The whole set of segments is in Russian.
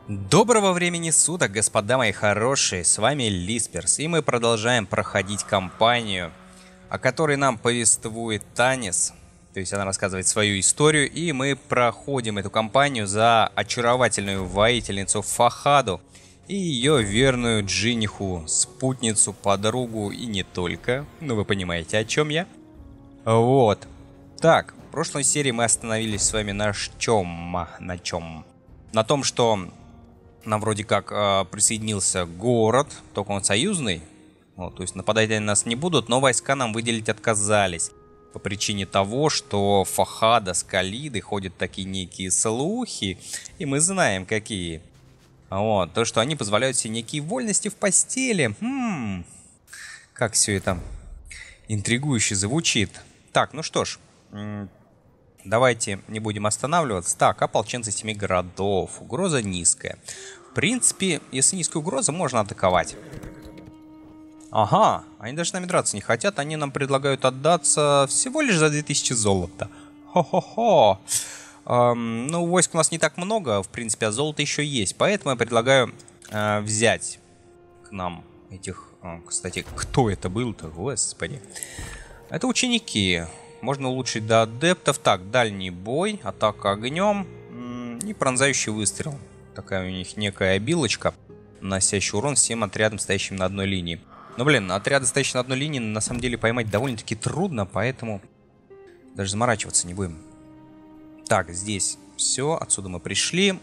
Доброго времени суток, господа мои хорошие, с вами Лисперс, и мы продолжаем проходить кампанию, о которой нам повествует Танис, то есть она рассказывает свою историю, и мы проходим эту кампанию за очаровательную воительницу Фахаду и ее верную Джиниху, спутницу, подругу и не только, ну вы понимаете, о чем я. Вот. Так, в прошлой серии мы остановились с вами на чем? На чем? На том, что нам вроде как присоединился город, только он союзный. Вот, то есть нападать они нас не будут, но войска нам выделить отказались. По причине того, что Фахада с Калиды ходят такие некие слухи, и мы знаем какие. Вот, то, что они позволяют себе некие вольности в постели. Как все это интригующе звучит. Так, ну что ж, давайте не будем останавливаться. Так, ополченцы 7 городов. Угроза низкая. В принципе, если низкая угроза, можно атаковать. Ага, они даже с нами драться не хотят. Они нам предлагают отдаться всего лишь за 2000 золота. Хо-хо-хо. Ну, войск у нас не так много, в принципе, а золото еще есть. Поэтому я предлагаю взять к нам этих... кстати, кто это был-то? Господи. Это ученики. Можно улучшить до адептов. Так, дальний бой, атака огнем и пронзающий выстрел. Такая у них некая обилочка, наносящая урон всем отрядам, стоящим на одной линии. Но, блин, отряды, стоящие на одной линии, на самом деле поймать довольно-таки трудно, поэтому даже заморачиваться не будем. Так, здесь все, отсюда мы пришли.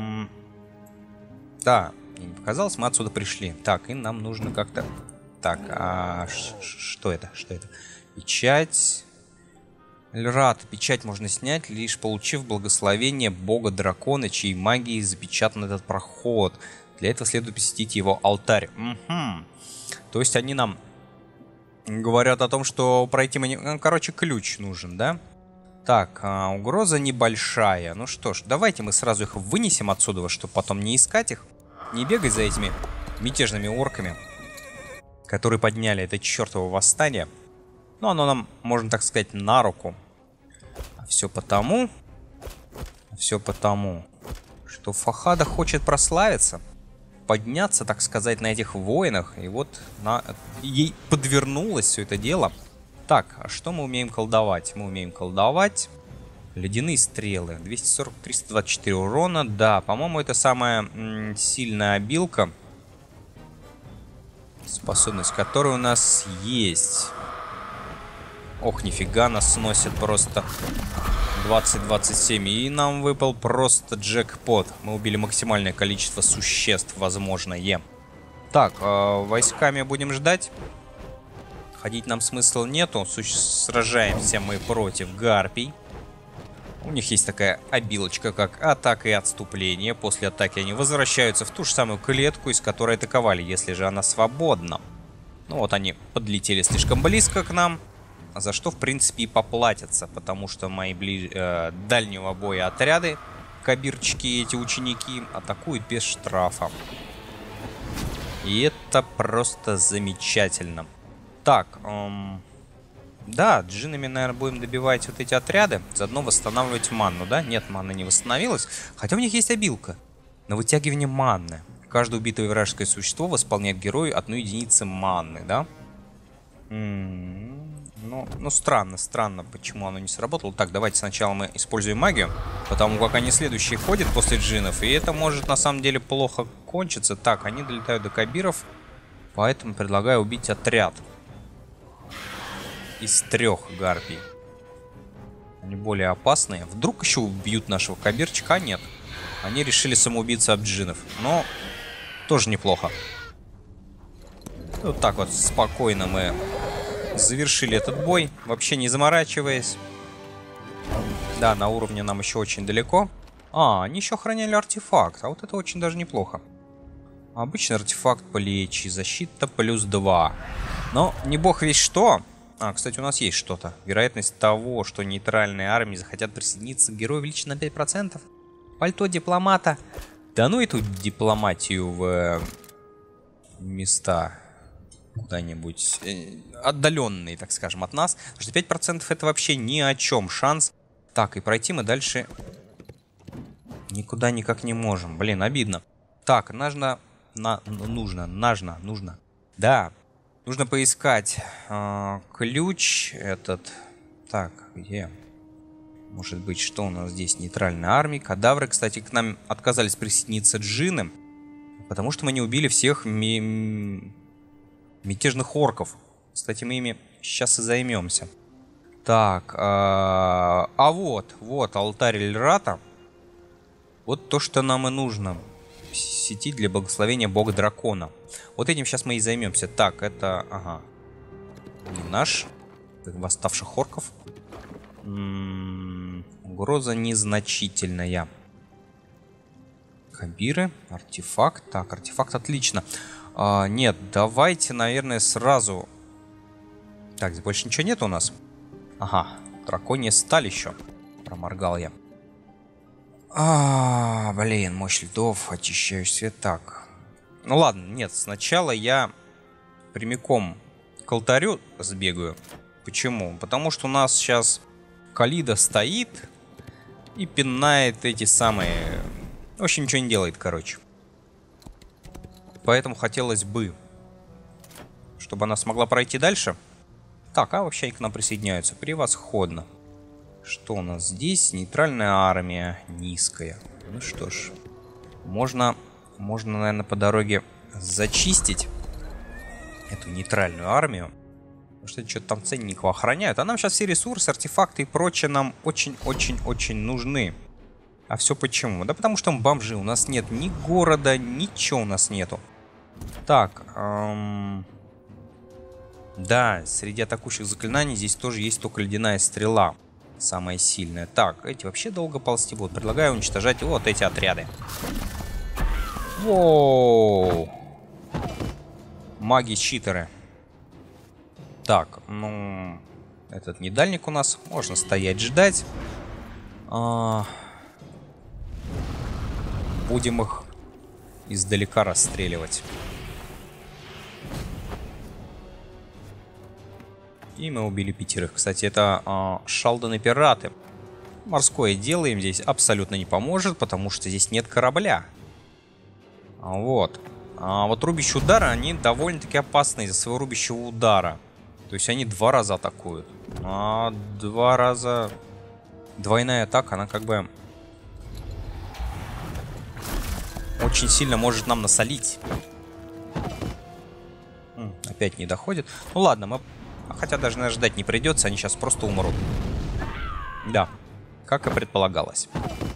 Да, мне не показалось, мы отсюда пришли. Так, и нам нужно как-то... Так, что это? Что это? Печать... Эльрат. Печать можно снять, лишь получив благословение бога-дракона, чьей магией запечатан этот проход. Для этого следует посетить его алтарь. То есть они нам говорят о том, что пройти мы не... Короче, ключ нужен, да? Так, угроза небольшая. Ну что ж, давайте мы сразу их вынесем отсюда, чтобы потом не искать их. Не бегать за этими мятежными орками, которые подняли это чертово восстание. Но оно нам, можно так сказать, на руку. Все потому, что Фахада хочет прославиться, подняться, так сказать, на этих войнах. И вот ей подвернулось все это дело. Так, а что мы умеем колдовать? Мы умеем колдовать ледяные стрелы. 240-324 урона. Да, по-моему, это самая сильная обилка, способность которой у нас есть. Ох, нифига, нас сносит просто 20-27. И нам выпал просто джекпот. Мы убили максимальное количество существ возможное. Так, войсками будем ждать. Ходить нам смысла нету. Сражаемся мы против гарпий. У них есть такая обилочка, как атака и отступление. После атаки они возвращаются в ту же самую клетку, из которой атаковали, если же она свободна. Ну вот они подлетели слишком близко к нам. За что, в принципе, и поплатятся, потому что мои дальнего боя отряды, кабирчики, эти ученики, атакуют без штрафа. И это просто замечательно. Так, да, джинами, наверное, будем добивать вот эти отряды, заодно восстанавливать манну, да? Нет, манна не восстановилась, хотя у них есть обилка на вытягивание манны. Каждое убитое вражеское существо восполняет герою 1 единицу манны, да? Ну, странно, почему оно не сработало. Так, давайте сначала мы используем магию, потому как они следующие ходят после джинов, и это может на самом деле плохо кончиться. Так, они долетают до кабиров, поэтому предлагаю убить отряд из 3 гарпий. Они более опасные. Вдруг еще убьют нашего кабирчика? А нет. Они решили самоубиться об джинов, но тоже неплохо. Вот так вот спокойно мы завершили этот бой, вообще не заморачиваясь. Да, на уровне нам еще очень далеко. Они еще охраняли артефакт, а вот это очень даже неплохо. Обычный артефакт плечи, защита +2. Но не бог весь что. Кстати, у нас есть что-то. Вероятность того, что нейтральные армии захотят присоединиться к герою, увеличена на 5%. Пальто дипломата. Да ну эту дипломатию в места куда-нибудь отдаленные, так скажем, от нас. Потому что 5% это вообще ни о чем шанс. Так, и пройти мы дальше никуда никак не можем. Блин, обидно. Так, нужно. Да, нужно поискать ключ этот. Так, где? Может быть, что у нас здесь? Нейтральная армия. Кадавры, кстати, к нам отказались присоединиться джинны, потому что мы не убили всех мятежных орков. Кстати, мы ими сейчас и займемся. Так, вот алтарь Эльрата. Вот то, что нам и нужно. Сети для благословения бога дракона. Вот этим сейчас мы и займемся. Так, это... Ага. Не наш. Восставших орков. Угроза незначительная. Кабиры. Артефакт. Так, артефакт отлично. Нет, давайте, наверное, сразу... Так, здесь больше ничего нет у нас. Ага, драконья сталь еще. Проморгал я. Блин, мощь льдов, очищающий свет. Так. Ну ладно, нет, сначала я прямиком к алтарю сбегаю. Почему? Потому что у нас сейчас Калида стоит и пинает эти самые... В общем, ничего не делает, короче. Поэтому хотелось бы, чтобы она смогла пройти дальше. Так, а вообще они к нам присоединяются. Превосходно. Что у нас здесь? Нейтральная армия. Низкая. Ну что ж. Можно, наверное, по дороге зачистить эту нейтральную армию. Потому что что-то там ценников охраняют. А нам сейчас все ресурсы, артефакты и прочее нам очень-очень-очень нужны. А все почему? Да потому что мы бомжи. У нас нет ни города, ничего у нас нету. Так. Да, среди атакующих заклинаний здесь тоже есть только ледяная стрела. Самая сильная. Так, эти вообще долго ползти будут. Предлагаю уничтожать вот эти отряды. Воу. Маги-читеры. Так, ну... Этот недальник у нас. Можно стоять, ждать. Будем их издалека расстреливать. И мы убили 5. Кстати, это Шалданы пираты. Морское дело им здесь абсолютно не поможет, потому что здесь нет корабля. Вот. А вот рубящие удары, они довольно-таки опасны из-за своего рубящего удара. То есть они 2 раза атакуют. 2 раза... Двойная атака, она как бы... Очень сильно может нам насолить. Опять не доходит. Ну ладно, мы... Хотя даже нас ждать не придется, они сейчас просто умрут. Да, как и предполагалось.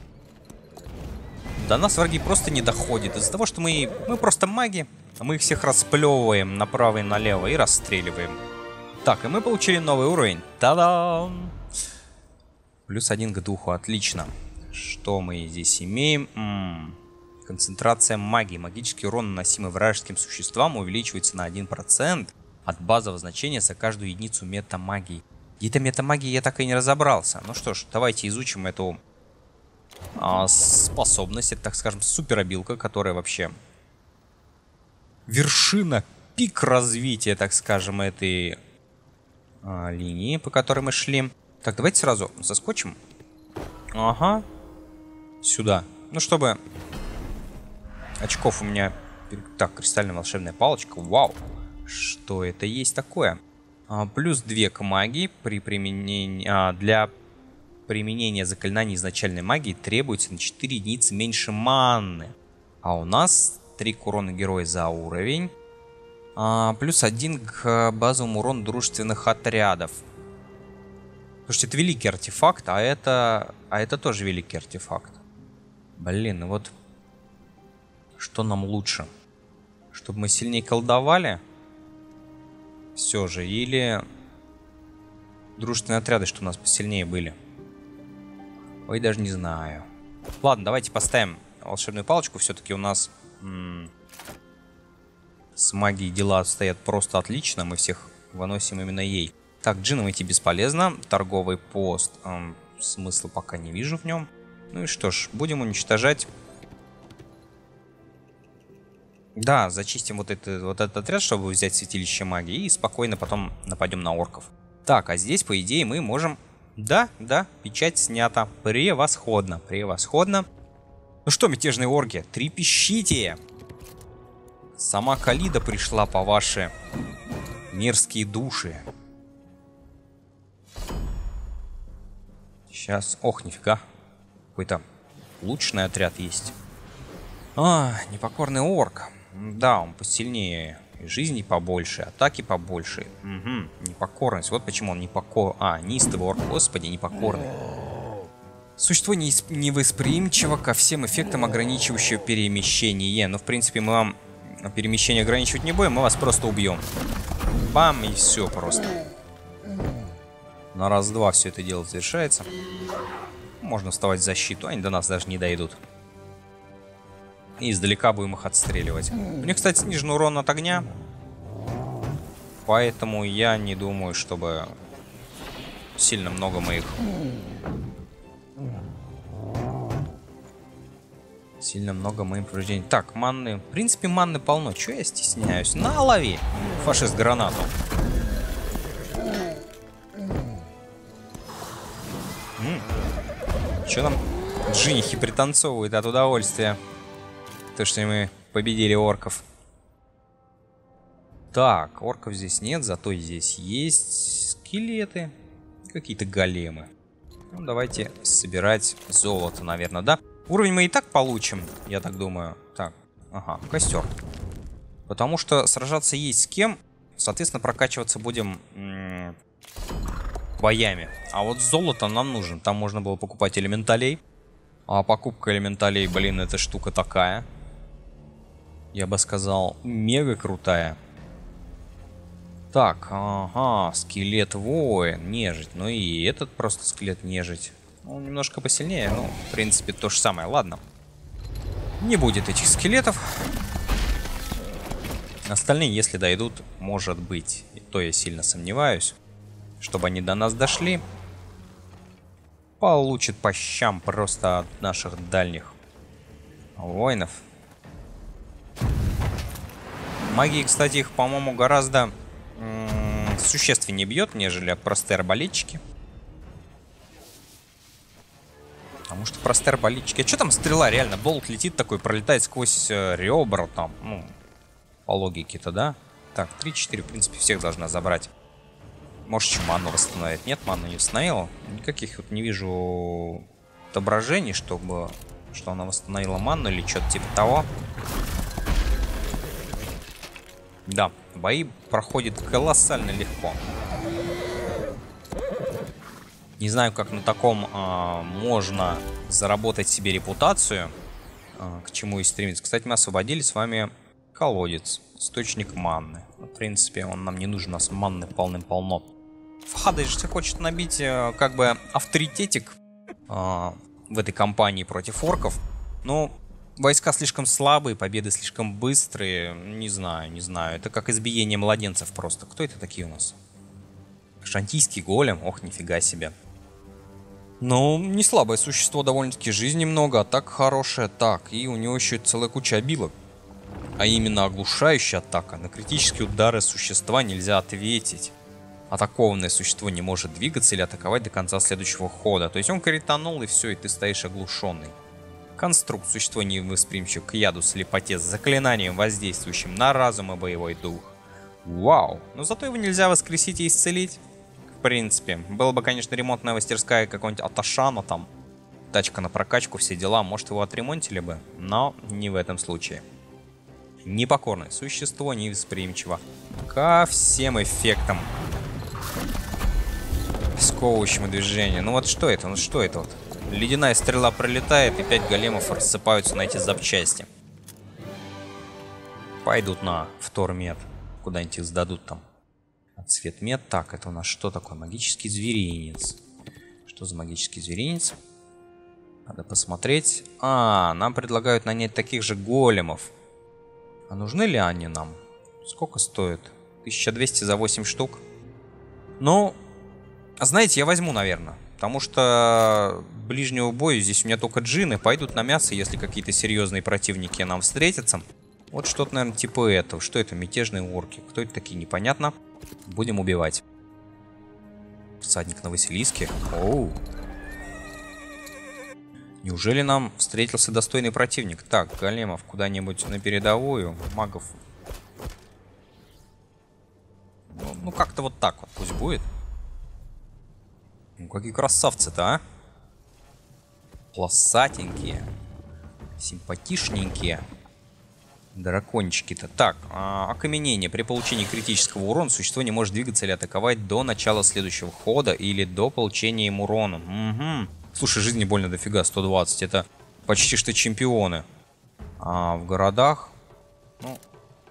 До нас враги просто не доходят. Из-за того, что мы просто маги, мы их всех расплевываем направо и налево и расстреливаем. Так, и мы получили новый уровень. Та-дам! +1 к духу, отлично. Что мы здесь имеем? Концентрация магии. Магический урон, наносимый вражеским существам, увеличивается на 1%. От базового значения за каждую единицу метамагии. Где-то метамагии я так и не разобрался. Ну что ж, давайте изучим эту способность. Это, так скажем, суперобилка, которая вообще вершина, пик развития, так скажем, этой линии, по которой мы шли. Так, давайте сразу заскочим. Ага. Сюда. Ну, чтобы... Очков у меня... Так, кристальная волшебная палочка. Вау. Что это есть такое? +2 к магии при применении... для применения заклинаний изначальной магии требуется на 4 единицы меньше маны. А у нас 3 к урону героя за уровень. +1 к базовому урону дружественных отрядов. Слушайте, это великий артефакт, а это тоже великий артефакт. Блин, ну вот... Что нам лучше? Чтобы мы сильнее колдовали? Все же, или... Дружественные отряды, что у нас посильнее были? Ой, даже не знаю. Ладно, давайте поставим волшебную палочку. Все-таки у нас... С магией дела стоят просто отлично. Мы всех выносим именно ей. Так, джинам идти бесполезно. Торговый пост. Смысла пока не вижу в нем. Ну и что ж, будем уничтожать. Да, зачистим вот этот отряд, чтобы взять святилище магии. И спокойно потом нападем на орков. Так, а здесь, по идее, мы можем... Да, печать снята. Превосходно, превосходно. Ну что, мятежные орки, трепещите! Сама Калида пришла по ваши мерзкие души. Сейчас... Ох, нифига. Какой-то лучший отряд есть. А, непокорный орк. Да, он посильнее. Жизни побольше, атаки побольше. Угу, непокорность. Вот почему он непокорный. А, неистовый орк, господи, непокорный. Существо невосприимчиво ко всем эффектам ограничивающего перемещение. Но, в принципе, мы вам перемещение ограничивать не будем, мы вас просто убьем. Бам, и все просто. На раз-два все это дело завершается. Можно вставать в защиту, они до нас даже не дойдут. И издалека будем их отстреливать. У них, кстати, снижен урон от огня. Поэтому я не думаю, чтобы сильно много мы их... Сильно много мы им повреждений. Так, манны. В принципе, манны полно. Чего я стесняюсь? На, лови! Фашист гранату. Что там? Джинихи пританцовывают от удовольствия. То, что мы победили орков. Так, орков здесь нет, зато здесь есть скелеты. Какие-то големы. Ну, давайте собирать золото, наверное, да? Уровень мы и так получим, я так думаю. Так, ага, костер. Потому что сражаться есть с кем. Соответственно, прокачиваться будем боями. А вот золото нам нужен. Там можно было покупать элементалей. А покупка элементалей, блин, эта штука такая. Я бы сказал, мега крутая. Так, ага, скелет воин, нежить. Ну и этот просто скелет нежить. Он немножко посильнее, но в принципе то же самое. Ладно. Не будет этих скелетов. Остальные, если дойдут, может быть. И то я сильно сомневаюсь. Чтобы они до нас дошли. Получат по щам просто от наших дальних воинов. Магии, кстати, их, по-моему, гораздо существеннее бьет, нежели простые арбалетчики. Потому что простые арбалетчики... А что там стрела? Реально, болт летит такой, пролетает сквозь ребра там. Ну, по логике-то, да? Так, 3-4, в принципе, всех должна забрать. Может, еще манну восстановить. Нет, манну не восстановила. Никаких вот не вижу отображений, чтобы... Что она восстановила манну или что-то типа того. Да, бои проходят колоссально легко. Не знаю, как на таком можно заработать себе репутацию. К чему и стремиться. Кстати, мы освободили с вами колодец. Источник манны. В принципе, он нам не нужен. У нас манны полным-полно. Фахада же хочет набить как бы авторитетик в этой кампании против орков. Но войска слишком слабые, победы слишком быстрые. Не знаю, не знаю. Это как избиение младенцев просто. Кто это такие у нас? Шантийский голем? Ох, нифига себе. Ну, не слабое существо, довольно-таки жизни много, атака хорошая. Так, и у него еще целая куча обилок. А именно оглушающая атака. На критические удары существа нельзя ответить. Атакованное существо не может двигаться или атаковать до конца следующего хода. То есть он кританул, и все, и ты стоишь оглушенный. Конструкт. Существо невосприимчиво к яду, слепоте, с заклинанием, воздействующим на разум и боевой дух. Вау! Но зато его нельзя воскресить и исцелить. В принципе. Была бы, конечно, ремонтная мастерская какого-нибудь Аташана там. Тачка на прокачку, все дела. Может, его отремонтили бы. Но не в этом случае. Непокорное существо, невосприимчиво ко всем эффектам. Сковывающему движению. Ну вот что это? Ну что это вот? Ледяная стрела пролетает, и 5 големов рассыпаются на эти запчасти. Пойдут на втормет. Куда-нибудь их сдадут там. Цвет мед. Так, это у нас что такое? Магический зверинец. Что за магический зверинец? Надо посмотреть. А, нам предлагают нанять таких же големов. А нужны ли они нам? Сколько стоит? 1200 за 8 штук. Ну, знаете, я возьму, наверное. Потому что ближнего боя здесь у меня только джинны. Пойдут на мясо, если какие-то серьезные противники нам встретятся. Вот что-то, наверное, типа этого. Что это? Мятежные орки. Кто это такие? Непонятно. Будем убивать. Всадник на Василиске. Оу. Неужели нам встретился достойный противник? Так, големов куда-нибудь на передовую. Магов. Ну как-то вот так вот пусть будет. Ну, какие красавцы-то, а? Полосатенькие. Симпатичненькие. Дракончики-то. Так, окаменение. При получении критического урона существо не может двигаться или атаковать до начала следующего хода или до получения им урона. Угу. Слушай, жизни больно дофига, 120. Это почти что чемпионы. А в городах... Ну,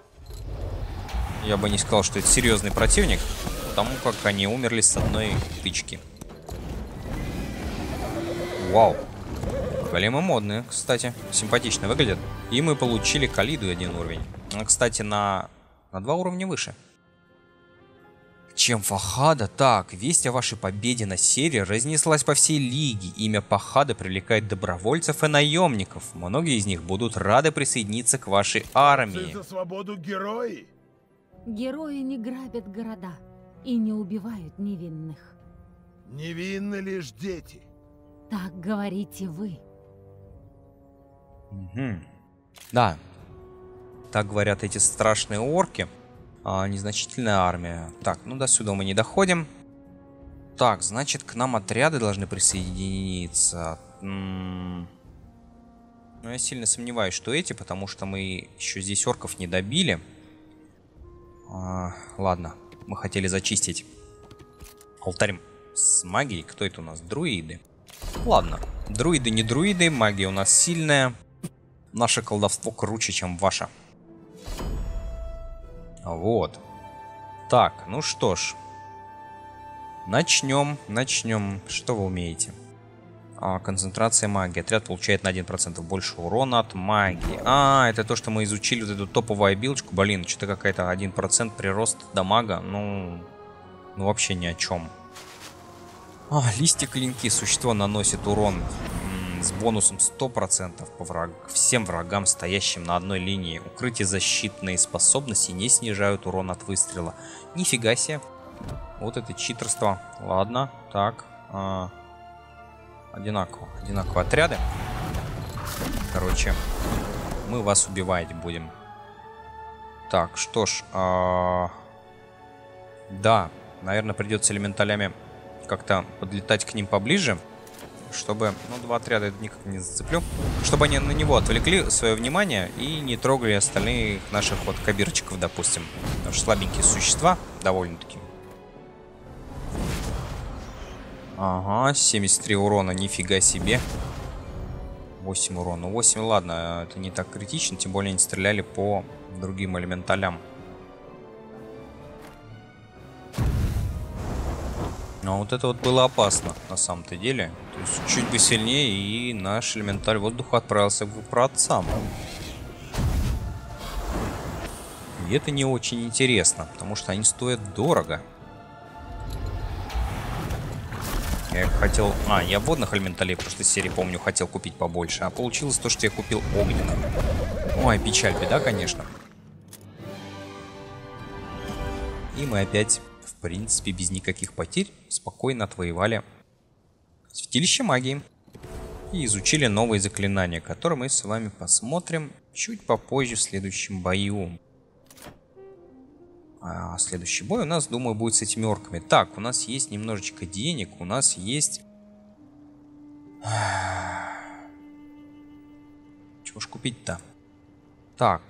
я бы не сказал, что это серьезный противник, потому как они умерли с одной тычки. Вау. Големы модные, кстати. Симпатично выглядят. И мы получили Калиду 1 уровень. Кстати, на 2 уровня выше. Чем Фахада? Так, весть о вашей победе на серии разнеслась по всей лиге. Имя Фахада привлекает добровольцев и наемников. Многие из них будут рады присоединиться к вашей армии. За свободу герои? Герои не грабят города и не убивают невинных. Невинны лишь дети. Так говорите вы. Угу. Да. Так говорят эти страшные орки. Незначительная армия. Так, ну до сюда мы не доходим. Так, значит, к нам отряды должны присоединиться. Ну, я сильно сомневаюсь, что эти, потому что мы еще здесь орков не добили. Ладно, мы хотели зачистить алтарь с магией. Кто это у нас? Друиды. Ладно, друиды не друиды, магия у нас сильная. Наше колдовство круче, чем ваше. Вот. Так, ну что ж. Начнем. Что вы умеете? Концентрация магии. Отряд получает на 1% больше урона от магии. Это то, что мы изучили, вот эту топовую обилочку. Блин, что-то какая-то 1% прирост дамага. Ну, вообще ни о чем. Листья клинки. Существо наносит урон с бонусом 100% всем врагам, стоящим на одной линии. Укрытие защитные способности не снижают урон от выстрела. Нифига себе. Вот это читерство. Ладно, так. Одинаково отряды. Короче, мы вас убивать будем. Так, что ж. Да, наверное, придется элементалями как-то подлетать к ним поближе. Чтобы, ну, 2 отряда никак не зацеплю. Чтобы они на него отвлекли свое внимание и не трогали остальных наших вот кабирчиков, допустим. Потому что слабенькие существа довольно-таки. Ага, 73 урона, нифига себе. 8 урона. 8, ладно, это не так критично, тем более они стреляли по другим элементалям. Но вот это вот было опасно, на самом-то деле. То есть чуть бы сильнее, и наш элементаль воздуха отправился к праотцам. И это не очень интересно, потому что они стоят дорого. Я хотел... я водных элементалей в прошлой серии, помню, хотел купить побольше. А получилось то, что я купил огненных. Ой, печаль, беда, конечно. И мы опять... В принципе, без никаких потерь спокойно отвоевали святилище магии. И изучили новые заклинания, которые мы с вами посмотрим чуть попозже в следующем бою. А следующий бой у нас, думаю, будет с этими орками. Так, у нас есть немножечко денег, у нас есть... Чего ж купить-то? Так.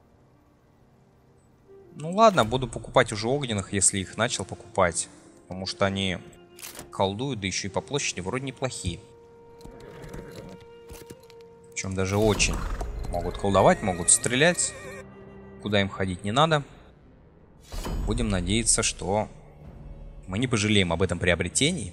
Ну ладно, буду покупать уже огненных, если их начал покупать. Потому что они колдуют, да еще и по площади вроде неплохие. Причем даже очень. Могут колдовать, могут стрелять. Куда им ходить не надо. Будем надеяться, что мы не пожалеем об этом приобретении.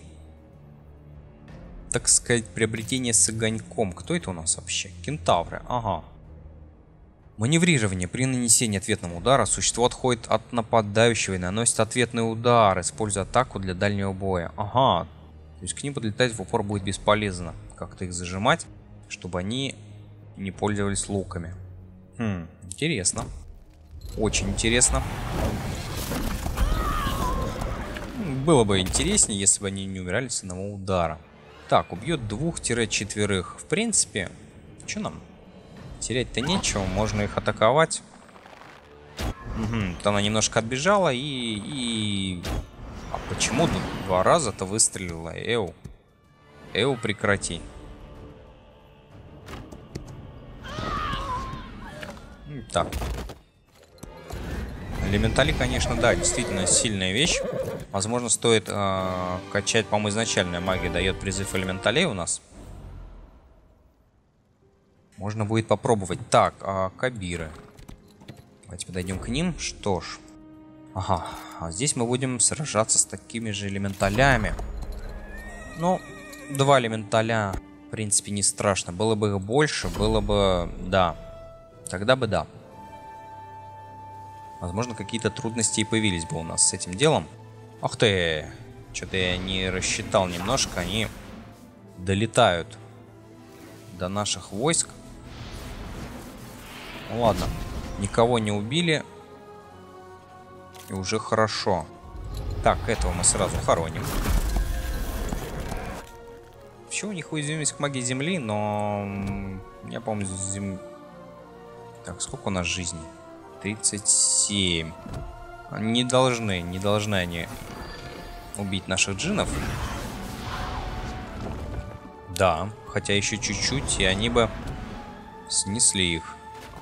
Так сказать, приобретение с огоньком. Кто это у нас вообще? Кентавры, ага. Маневрирование. При нанесении ответного удара существо отходит от нападающего и наносит ответный удар, используя атаку для дальнего боя. Ага. То есть к ним подлетать в упор будет бесполезно. Как-то их зажимать, чтобы они не пользовались луками. Интересно. Очень интересно. Было бы интереснее, если бы они не умирали с одного удара. Так, убьет 2-4. В принципе, что нам? Терять-то нечего, можно их атаковать. Угу, она немножко отбежала и... А почему 2 раза-то выстрелила? Эу, прекрати. Так. Элементали, конечно, да, действительно сильная вещь. Возможно, стоит качать, по-моему, изначальная магия дает призыв элементалей у нас. Можно будет попробовать. Так, кабиры. Давайте подойдем к ним. Что ж. Ага, а здесь мы будем сражаться с такими же элементалями. Ну, 2 элементаля, в принципе, не страшно. Было бы их больше, было бы... Да. Тогда бы да. Возможно, какие-то трудности и появились бы у нас с этим делом. Ах ты! Что-то я не рассчитал немножко. Они долетают до наших войск. Ну ладно. Никого не убили. И уже хорошо. Так, этого мы сразу хороним. Вообще у них уязвимость к магии земли, но... Я помню, Так, сколько у нас жизней? 37. Не должны они убить наших джинов. Да, хотя еще чуть-чуть, и они бы снесли их.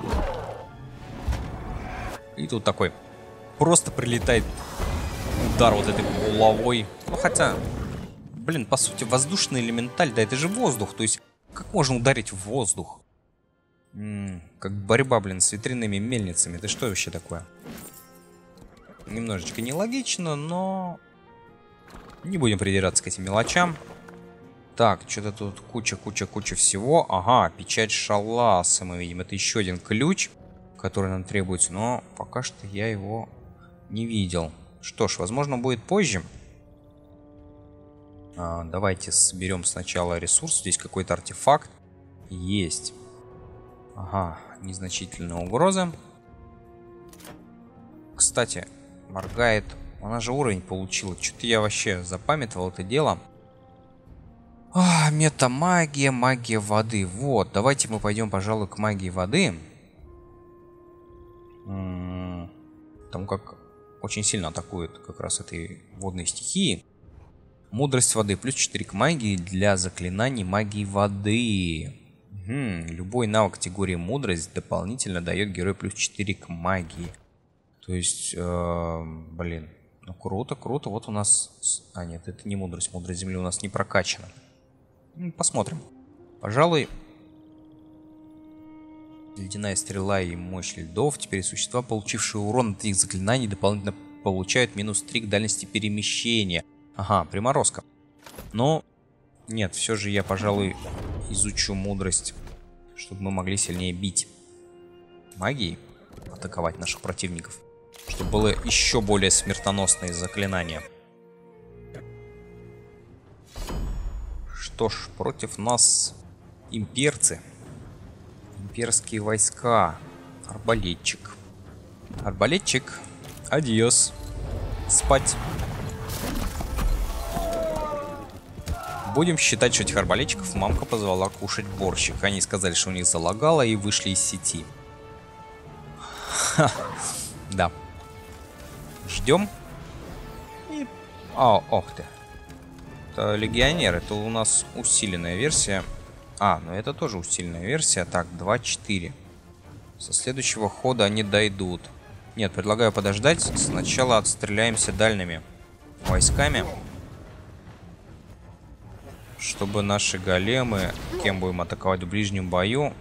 И тут такой просто прилетает удар вот этой булавой. Ну, хотя, блин, по сути, воздушный элементаль, да это же воздух. То есть, как можно ударить в воздух? Как борьба, блин, с ветряными мельницами. Это что вообще такое? Немножечко нелогично, но... Не будем придираться к этим мелочам. Так, что-то тут куча всего. Ага, печать шаласа мы видим. Это еще один ключ, который нам требуется. Но пока что я его не видел. Что ж, возможно, будет позже. Давайте соберем сначала ресурс. Здесь какой-то артефакт есть. Ага, незначительная угроза. Кстати, моргает. Она же уровень получила. Что-то я вообще запамятовал это дело. Метамагия, магия воды. Вот, давайте мы пойдем, пожалуй, к магии воды. Потому как очень сильно атакуют как раз этой водной стихии. Мудрость воды. Плюс 4 к магии для заклинаний магии воды. Любой навык категории мудрость дополнительно дает герою плюс 4 к магии. То есть, блин, ну круто. Вот у нас... А, нет, это не мудрость. Мудрость земли у нас не прокачана. Посмотрим. Пожалуй, ледяная стрела и мощь льдов. Теперь существа, получившие урон от их заклинаний, дополнительно получают минус 3 к дальности перемещения. Ага, приморозка. Но нет, все же я, пожалуй, изучу мудрость, чтобы мы могли сильнее бить магией, атаковать наших противников, чтобы было еще более смертоносные заклинания. Что ж, против нас имперцы, имперские войска. Арбалетчик, адьос, спать. Будем считать, что этих арбалетчиков мамка позвала кушать борщик. Они сказали, что у них залагало, и вышли из сети. Да. Ждем. И... ох ты. Это легионер. Это у нас усиленная версия. Ну это тоже усиленная версия. Так, 2-4. Со следующего хода они дойдут. Нет, предлагаю подождать. Сначала отстреляемся дальними войсками. Чтобы наши големы, кем будем атаковать в ближнем бою,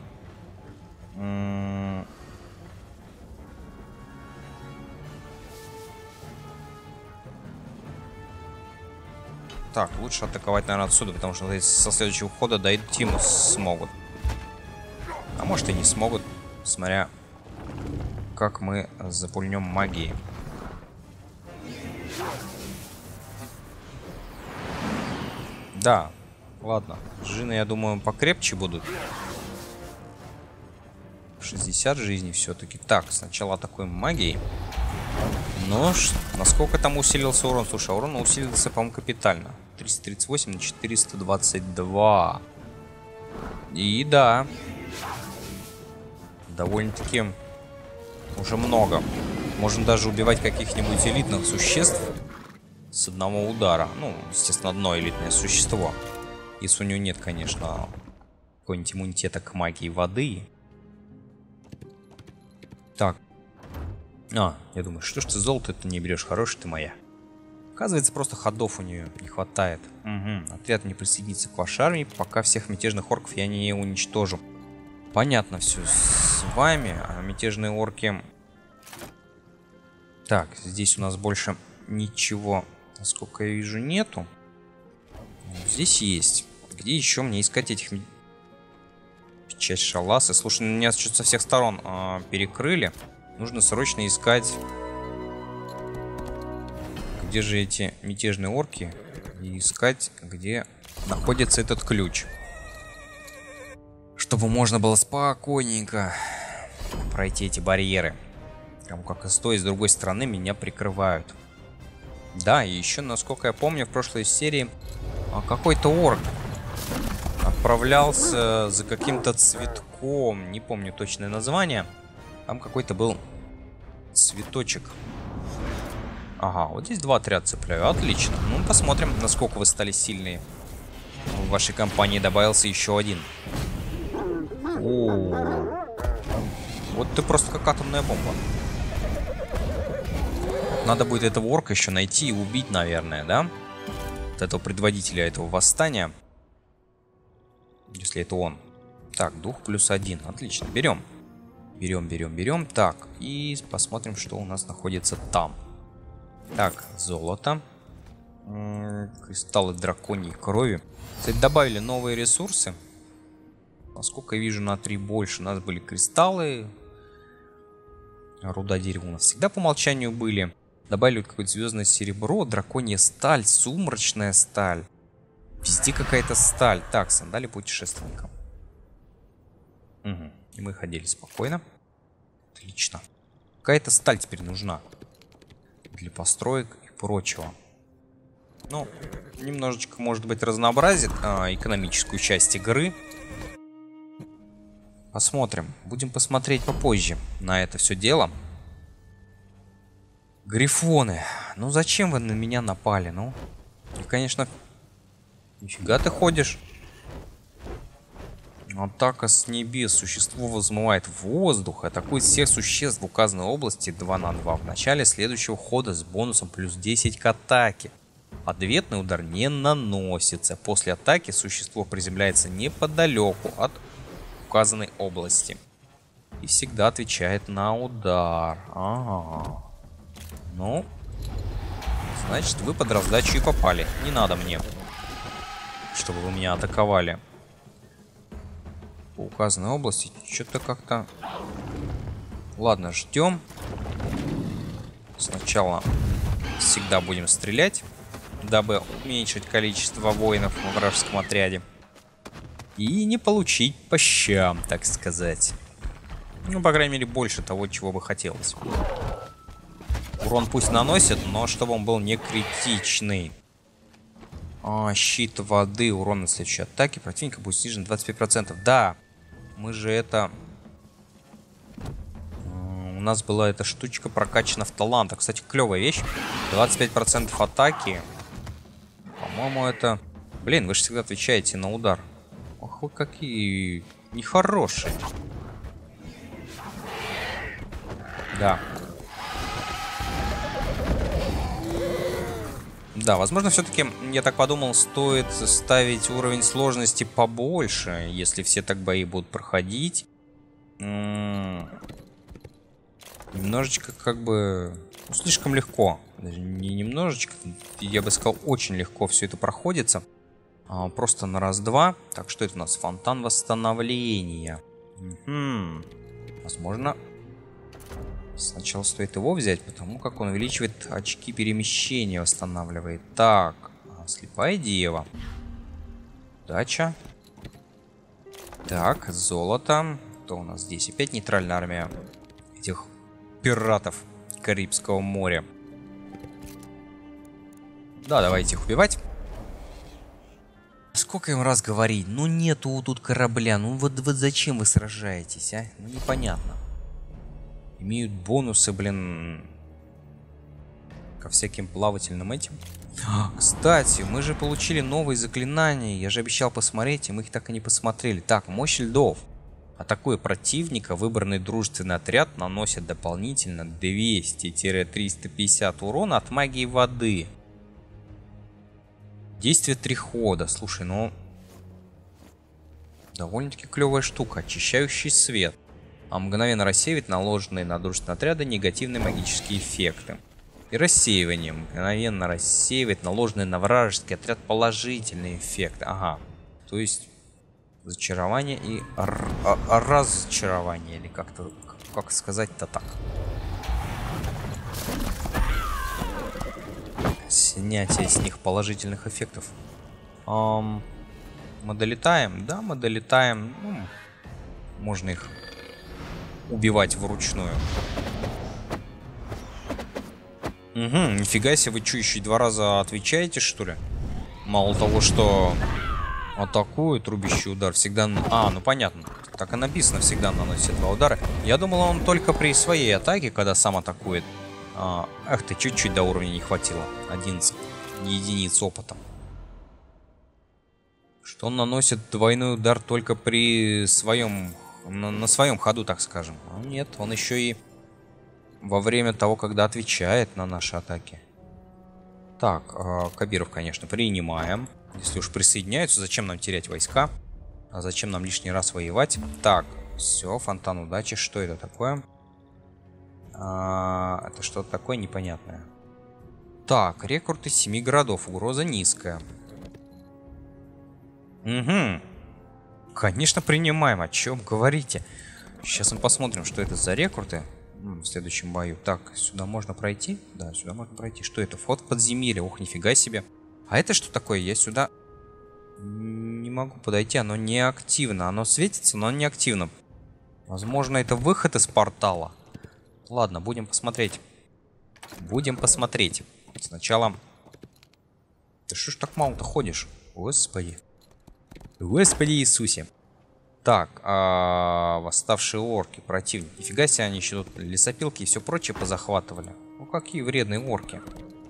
так, лучше атаковать, наверное, отсюда, потому что со следующего хода дойти мы смогут. А может и не смогут, смотря как мы запульнем магией. Да. Ладно, джины, я думаю, покрепче будут. 60 жизней все-таки. Так, сначала атакуем магией. Но насколько там усилился урон? Слушай, урон усилился, по-моему, капитально. 338 на 422. И да, довольно-таки уже много. Можно даже убивать каких-нибудь элитных существ с одного удара. Ну, естественно, одно элитное существо. Если у него нет, конечно, какого-нибудь иммунитета к магии воды. Так. Я думаю, что ж ты золото-то не берешь? Хорошая ты моя. Оказывается, просто ходов у нее не хватает. Угу. Отряд не присоединится к вашей армии, пока всех мятежных орков я не уничтожу. Понятно все с вами. А мятежные орки... Так, здесь у нас больше ничего, насколько я вижу, нету. Здесь есть. Где еще мне искать этих... Печать шаласы? Слушай, меня что-то со всех сторон перекрыли. Нужно срочно искать... Где же эти мятежные орки? И искать, где находится этот ключ. Чтобы можно было спокойненько пройти эти барьеры. Потому как и с той, и с другой стороны меня прикрывают. Да, и еще, насколько я помню, в прошлой серии какой-то орк отправлялся за каким-то цветком. Не помню точное название. Там какой-то был цветочек. Ага, вот здесь два отряда цепляю. Отлично. Ну, посмотрим, насколько вы стали сильные. В вашей компании добавился еще один. О, вот ты просто как атомная бомба. Надо будет этого орка еще найти и убить, наверное, да? Вот этого предводителя этого восстания. Если это он. Так, дух +1. Отлично, берем. Берем. Так, и посмотрим, что у нас находится там. Так, золото. Кристаллы драконьей крови. Кстати, добавили новые ресурсы. Насколько я вижу, на 3 больше. У нас были кристаллы. Руда дерева у нас всегда по умолчанию были. Добавили какое-то звездное серебро, драконья сталь, сумрачная сталь. Везде какая-то сталь. Так, сандали путешественника. Угу. И мы ходили спокойно. Отлично. Какая-то сталь теперь нужна. Для построек и прочего. Ну, немножечко, может быть, разнообразит экономическую часть игры. Посмотрим. Будем посмотреть попозже на это все дело. Грифоны. Ну, зачем вы на меня напали? Ну, и, конечно, нифига ты ходишь. Атака с небес. Существо взмывает в воздух. Атакует всех существ в указанной области 2 на 2 в начале следующего хода с бонусом +10 к атаке. Ответный удар не наносится. После атаки существо приземляется неподалеку от указанной области. И всегда отвечает на удар. Ага. Ну, значит, вы под раздачу и попали. Не надо мне, чтобы вы меня атаковали. По указанной области что-то как-то... Ладно, ждем. Сначала всегда будем стрелять, дабы уменьшить количество воинов в вражеском отряде. И не получить по щам, так сказать. Ну, по крайней мере, больше того, чего бы хотелось. Урон пусть наносит, но чтобы он был не критичный. Щит воды, урон на следующей атаке противника будет снижен 25%. Да, мы же это... У нас была эта штучка прокачана в талантах. Кстати, клевая вещь. 25% атаки. По-моему, это... Блин, вы же всегда отвечаете на удар. Ох, вы какие нехорошие. Да. Да, возможно, все-таки, я так подумал, стоит ставить уровень сложности побольше, если все так бои будут проходить. Немножечко, как бы, ну, слишком легко. Даже не немножечко, я бы сказал, очень легко все это проходится. Просто на раз-два. Так, что это у нас? Фонтан восстановления. Возможно, сначала стоит его взять, потому как он увеличивает очки перемещения, восстанавливает. Так, слепая дева. Удача. Так, золото. Что у нас здесь? Опять нейтральная армия этих пиратов Карибского моря. Да, давайте их убивать. сколько им раз говорить? Ну нету тут корабля. Ну вот зачем вы сражаетесь, а? Ну непонятно. Имеют бонусы, блин, ко всяким плавательным этим. Кстати, мы же получили новые заклинания. Я же обещал посмотреть, и мы их так и не посмотрели. Так, мощь льдов. Атакуя противника, выбранный дружественный отряд наносит дополнительно 200-350 урона от магии воды. Действие 3 хода. Слушай, ну... довольно-таки клевая штука. Очищающий свет. А мгновенно рассеивает наложенные на дружественные отряды негативные магические эффекты. И рассеивание. Мгновенно рассеивает наложенные на вражеский отряд положительные эффекты. Ага. То есть... зачарование и разочарование. Или как-то... как сказать-то так. Снятие с них положительных эффектов. Мы долетаем? Да, мы долетаем. Ну, можно их убивать вручную. Угу, нифига себе, вы что, еще и 2 раза отвечаете, что ли? Мало того, что атакует, рубящий удар всегда... ну понятно. Так и написано, всегда наносит 2 удара. Я думал, он только при своей атаке, когда сам атакует. Эх ты, чуть-чуть до уровня не хватило. 11 единиц опыта. Что он наносит двойной удар только при своем... на своем ходу, так скажем. А нет, он еще и во время того, когда отвечает на наши атаки. Так, Кабиров, конечно, принимаем. Если уж присоединяются, зачем нам терять войска? А зачем нам лишний раз воевать? Так, все, фонтан удачи. Что это такое? Это что-то такое непонятное. Так, рекорд из 7 городов. Угроза низкая. Угу. Конечно, принимаем. О чем говорите? Сейчас мы посмотрим, что это за рекорды в следующем бою. Так, сюда можно пройти? Да, сюда можно пройти. Что это? Вход в подземелье. Ох, нифига себе. А это что такое? Я сюда не могу подойти. Оно не активно. Оно светится, но не активно. Возможно, это выход из портала. Ладно, будем посмотреть. Будем посмотреть. Сначала... Ты что ж так мало-то ходишь? Господи. Господи Иисусе. Так, восставшие орки, противник. Нифига себе, они еще тут лесопилки и все прочее позахватывали. Ну, какие вредные орки.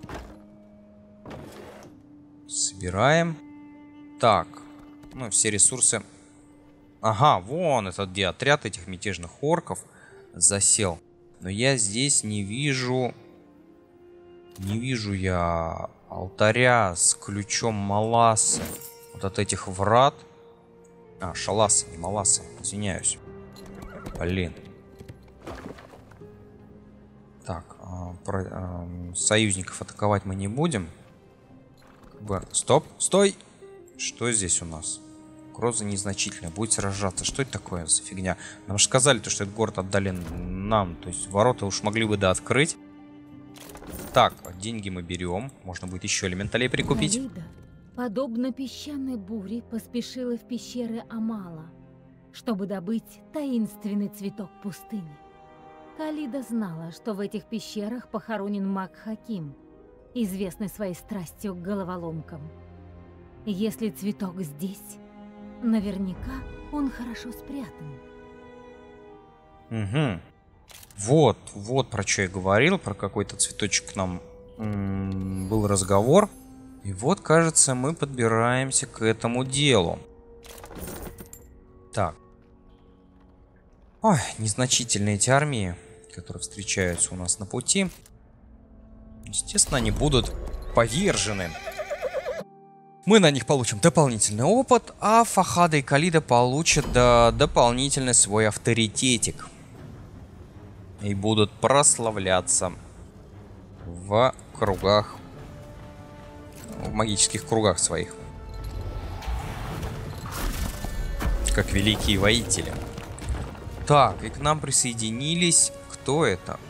Собираем. Так, ну, все ресурсы. Ага, вон это где отряд этих мятежных орков засел. Но я здесь не вижу... Не вижу я алтаря с ключом Маласы. Вот от этих врат. Шаласы, не Маласы. Извиняюсь. Блин. Так, союзников атаковать мы не будем. Стоп, стой! Что здесь у нас? Угроза незначительная. Будет сражаться. Что это такое за фигня? Нам же сказали, что этот город отдали нам. То есть ворота уж могли бы открыть. Так, деньги мы берем. Можно будет еще элементалей прикупить. Калида, подобно песчаной буре, поспешила в пещеры Амала, чтобы добыть таинственный цветок пустыни. Калида знала, что в этих пещерах похоронен маг Хаким, известный своей страстью к головоломкам. Если цветок здесь, наверняка он хорошо спрятан. Угу. Вот про что я говорил, про какой-то цветочек нам был разговор. И вот, кажется, мы подбираемся к этому делу. Так. Ой, незначительные эти армии, которые встречаются у нас на пути. Естественно, они будут повержены. Мы на них получим дополнительный опыт, а Фахада и Калида получат дополнительный свой авторитетик. И будут прославляться в кругах, в магических кругах своих. Как великие воители. Так, и к нам присоединились... Кто это?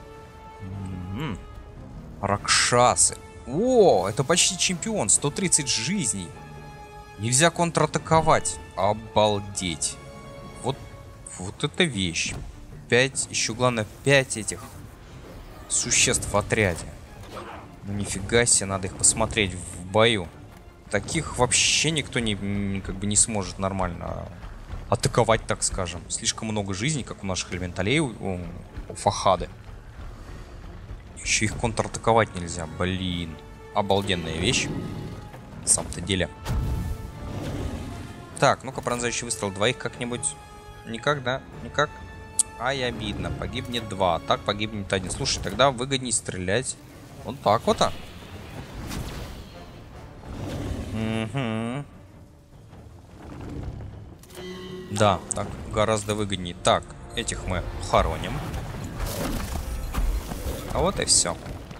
Ракшасы. О, это почти чемпион. 130 жизней. Нельзя контратаковать. Обалдеть. Вот это вещь. 5, еще главное 5 этих существ в отряде. Ну нифига себе, надо их посмотреть в бою. таких вообще никто как бы не сможет нормально атаковать, так скажем. Слишком много жизней, как у наших элементалей, у Фахады. Еще их контратаковать нельзя. Блин. Обалденная вещь. На самом-то деле. Так, ну-ка, пронзающий выстрел. Двоих как-нибудь. Никак, да? Никак. Ай, обидно. Погибнет 2. Так погибнет 1. Слушай, тогда выгоднее стрелять. Вот так вот. Угу. Да, так гораздо выгоднее. Так, этих мы хороним. А вот и все.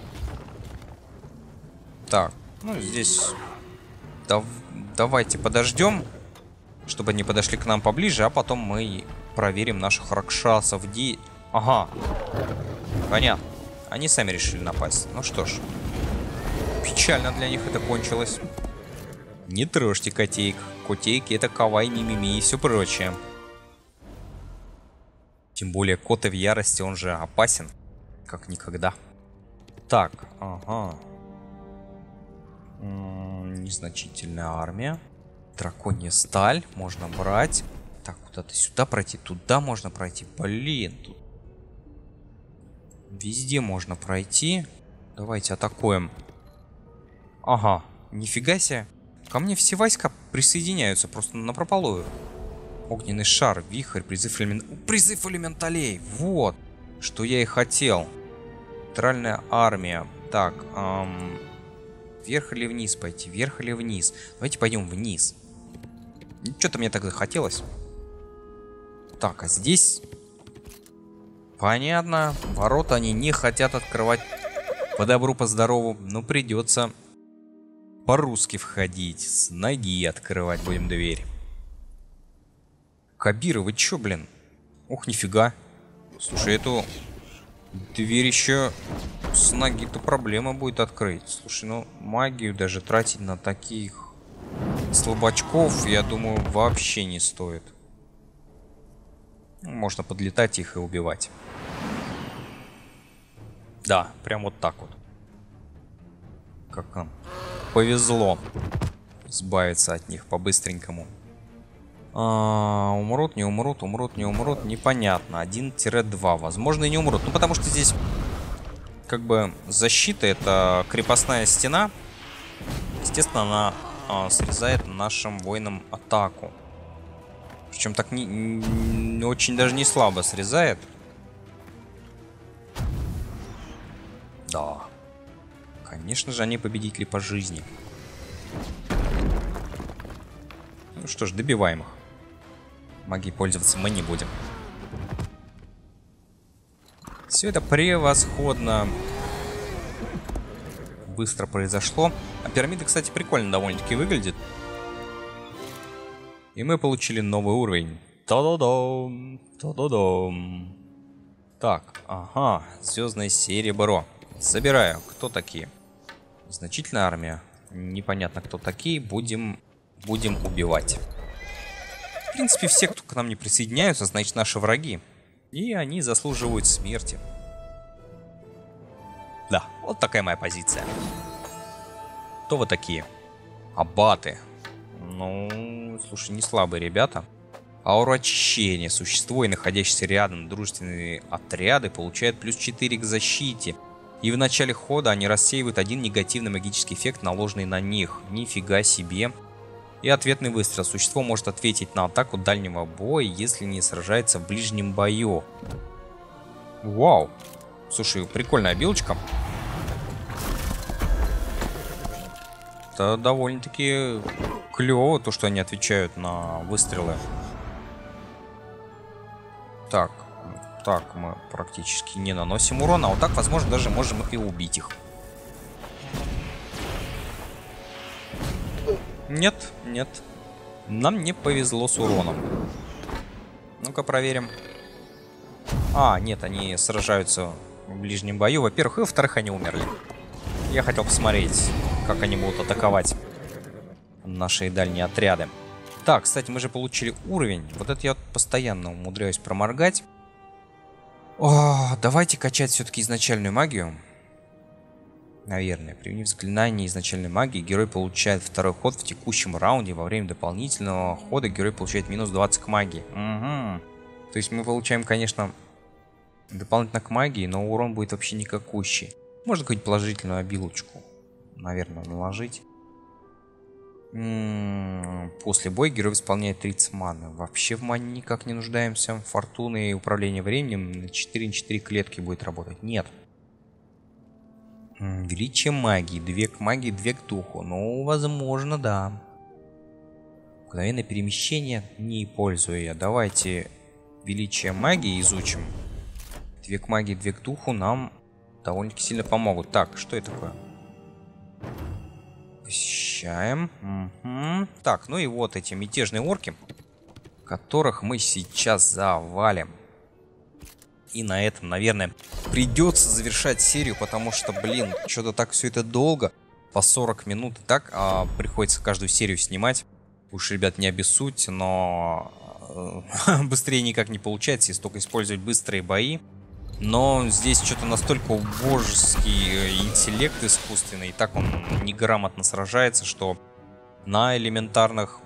Так, ну здесь... Давайте подождем, чтобы они подошли к нам поближе, а потом мы проверим наших ракшасов. Ага. Понятно. Они сами решили напасть. Ну что ж. Печально для них это кончилось. Не трожьте котейк. Котейки — это кавай, мимими и все прочее. Тем более коты в ярости, он же опасен. Как никогда. Так, ага. Незначительная армия. Драконья сталь. Можно брать. Так, куда-то сюда пройти. Туда можно пройти. Блин, тут везде можно пройти. Давайте атакуем. Ага, нифига себе. Ко мне все войска присоединяются просто напропалую. Огненный шар, вихрь, призыв элементалей. Вот, что я и хотел. Нейтральная армия. Так, вверх или вниз пойти? Вверх или вниз? Давайте пойдем вниз. Что-то мне так захотелось. Так, а здесь... Понятно. Ворота они не хотят открывать. По добру, по здорову. Но придется по-русски входить. С ноги открывать будем дверь. Кабиры, вы чё, блин? Ух, нифига. Слушай, эту дверь еще с ноги-то проблема будет открыть. Слушай, ну магию даже тратить на таких слабачков, я думаю, вообще не стоит. Можно подлетать их и убивать. Да, прям вот так вот. Как нам повезло избавиться от них по-быстренькому. Умрут, не умрут, умрут, не умрут. Непонятно. 1-2. Возможно, и не умрут. Ну, потому что здесь как бы защита — это крепостная стена. Естественно, она срезает нашим воинам атаку. Причем так не очень даже не слабо срезает. Да. Конечно же, они победители по жизни. Ну что ж, добиваем их. Магией пользоваться мы не будем. Все это превосходно быстро произошло. А пирамида, кстати, прикольно довольно-таки выглядит. И мы получили новый уровень. Та-да-дам! Та-да-дам! Так, ага, звездное серебро. Забираю. Кто такие? Значительная армия. Непонятно, кто такие. Будем убивать. В принципе, все, кто к нам не присоединяются, значит, наши враги. И они заслуживают смерти. Да, вот такая моя позиция. Кто вы такие? Аббаты. Ну, слушай, не слабые ребята. Аура очищения. Существо и находящиеся рядом дружественные отряды получают плюс 4 к защите. И в начале хода они рассеивают один негативный магический эффект, наложенный на них. Нифига себе. И ответный выстрел. Существо может ответить на атаку дальнего боя, если не сражается в ближнем бою. Вау. Слушай, прикольная билочка. Это довольно-таки клево, то, что они отвечают на выстрелы. Так, мы практически не наносим урона, а вот так, возможно, даже можем и убить их. Нет, нет. Нам не повезло с уроном. Ну-ка проверим. А, нет, они сражаются в ближнем бою. Во-первых, и во-вторых, они умерли. Я хотел посмотреть, как они будут атаковать наши дальние отряды. Так, кстати, мы же получили уровень. Вот это я постоянно умудряюсь проморгать. О, давайте качать все-таки изначальную магию. Наверное. Применив заклинание изначальной магии, герой получает второй ход в текущем раунде. Во время дополнительного хода герой получает минус 20 к магии. Угу. То есть мы получаем, конечно, дополнительно к магии, но урон будет вообще никакущий. Можно какую-нибудь положительную обилочку, наверное, наложить. После боя герой исполняет 30 маны. Вообще в мане никак не нуждаемся. Фортуны и управление временем на 4 на 4 клетки будет работать. Нет. Величие магии. 2 к магии, 2 к духу. Ну, возможно, да. Мгновенное перемещение не пользую я. Давайте величие магии изучим. 2 к магии, 2 к духу нам довольно-таки сильно помогут. Так, что это такое? Посещаем. Угу. Так, ну и вот эти мятежные орки, которых мы сейчас завалим. И на этом, наверное, придется завершать серию, потому что, блин, что-то так все это долго. По 40 минут и так приходится каждую серию снимать. Уж, ребят, не обессудьте, но быстрее никак не получается, если только использовать быстрые бои. Но здесь что-то настолько убожеский интеллект искусственный, и так он неграмотно сражается, что на элементарных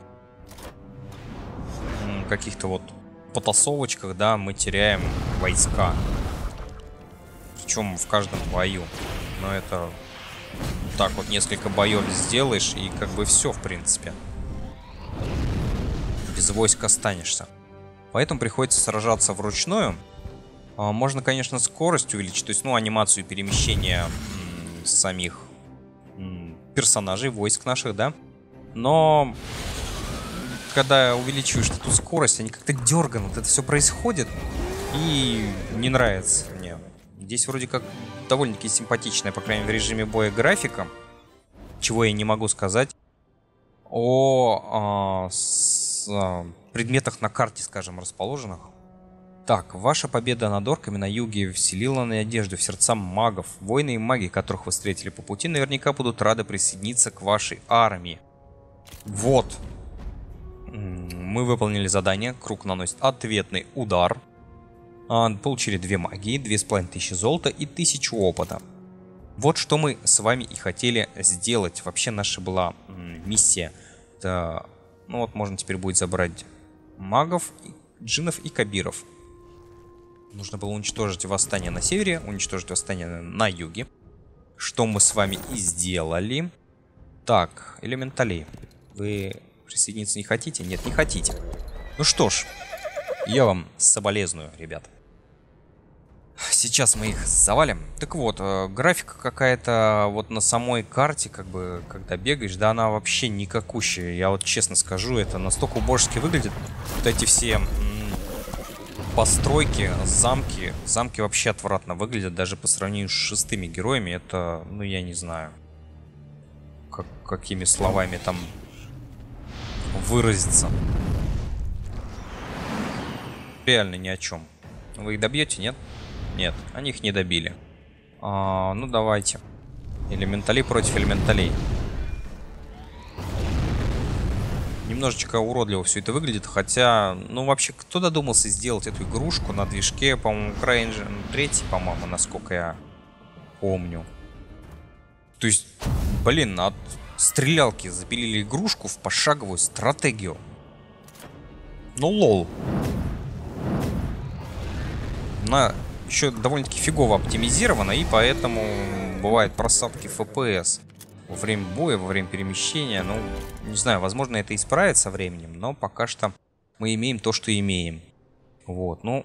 каких-то вот потасовочках, да, мы теряем войска. Причем в каждом бою. Но это так вот несколько боев сделаешь, и как бы все, в принципе. Без войск останешься. Поэтому приходится сражаться вручную. Можно, конечно, скорость увеличить, то есть, ну, анимацию перемещения самих персонажей, войск наших, да. Но когда увеличиваешь эту скорость, они как-то дерганут, это все происходит, и не нравится мне. Здесь вроде как довольно-таки симпатичная, по крайней мере, в режиме боя графика, чего я не могу сказать о предметах на карте, скажем, расположенных. Так, ваша победа над орками на юге вселила надежду в сердца магов. Воины и маги, которых вы встретили по пути, наверняка будут рады присоединиться к вашей армии. Вот. Мы выполнили задание. Круг наносит ответный удар. Получили 2 магии, 2500 золота и 1000 опыта. Вот что мы с вами и хотели сделать. Вообще наша была миссия. Это, ну вот, можно теперь будет забрать магов, джиннов и кабиров. Нужно было уничтожить восстание на севере, уничтожить восстание на юге. Что мы с вами и сделали. Так, элементали. Вы присоединиться не хотите? Нет, не хотите. Ну что ж, я вам соболезную, ребят. Сейчас мы их завалим. Так вот, графика какая-то вот на самой карте, как бы, когда бегаешь, да, она вообще никакущая. Я вот честно скажу, это настолько убожески выглядит. Вот эти все постройки, замки. Замки вообще отвратно выглядят, даже по сравнению с шестыми героями. Это, ну, я не знаю, какими словами там выразиться. Реально ни о чем. Вы их добьете, нет? Нет, они их не добили. Ну, давайте. Элементали против элементалей. Немножечко уродливо все это выглядит, хотя, ну, вообще, кто додумался сделать эту игрушку на движке, по-моему, CryEngine 3, по-моему, насколько я помню. То есть, блин, от стрелялки запилили игрушку в пошаговую стратегию. Ну, лол. Она еще довольно-таки фигово оптимизирована, и поэтому бывают просадки FPS. Во время боя, во время перемещения, ну, не знаю, возможно, это исправит со временем, но пока что мы имеем то, что имеем. Вот, ну,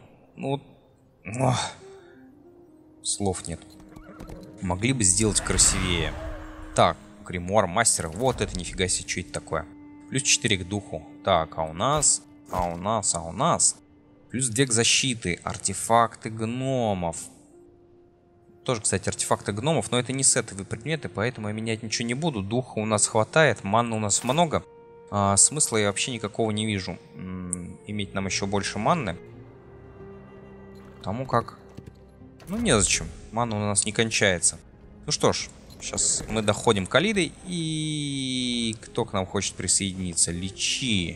слов нет. Могли бы сделать красивее. Так, гримуар мастера, вот это нифига себе, что это такое. Плюс 4 к духу. Так, а у нас... Плюс 2 к защиты, артефакты гномов. Тоже, кстати, артефакты гномов, но это не сетовые предметы, поэтому я менять ничего не буду. Духа у нас хватает, маны у нас много. Смысла я вообще никакого не вижу. Иметь нам еще больше манны. Потому как... Ну, незачем. Мана у нас не кончается. Ну что ж, сейчас мы доходим к Алиде. И кто к нам хочет присоединиться? Личи.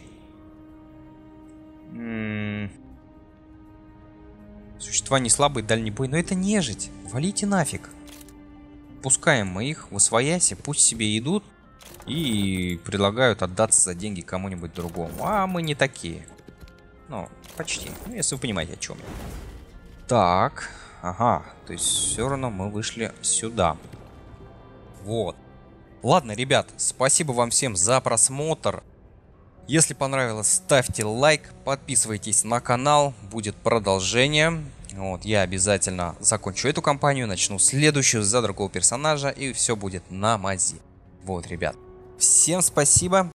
Существа не слабые, дальний бой. Но это нежить. Валите нафиг. пускаем мы их в освояси, пусть себе идут и предлагают отдаться за деньги кому-нибудь другому. А мы не такие. Ну, почти. Ну, если вы понимаете, о чем я. Так, ага, то есть все равно мы вышли сюда. Вот. Ладно, ребят, спасибо вам всем за просмотр. Если понравилось, ставьте лайк, подписывайтесь на канал, будет продолжение. Вот, я обязательно закончу эту кампанию, начну следующую за другого персонажа, и все будет на мази. Вот, ребят. Всем спасибо.